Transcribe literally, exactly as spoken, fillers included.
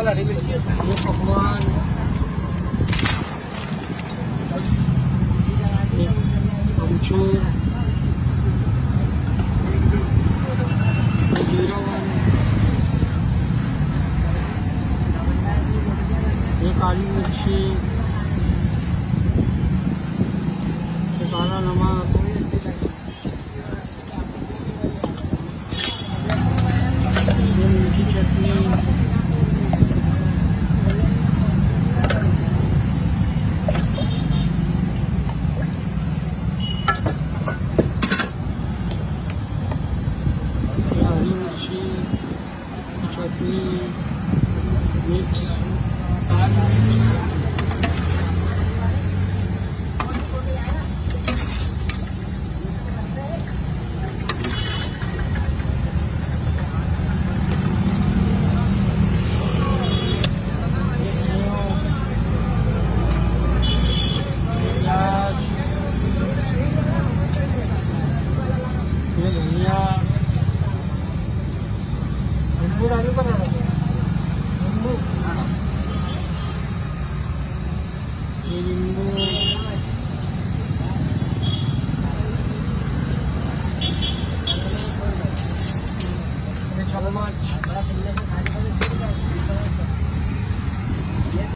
पकवान, अमचूर, ये काली मिर्ची, ये काला नमक, ये मीठी चटनी, हरी मिर्ची चटनी मिक्स, ये धनिया, नींबू डाली पर नींबू, ये नींबू,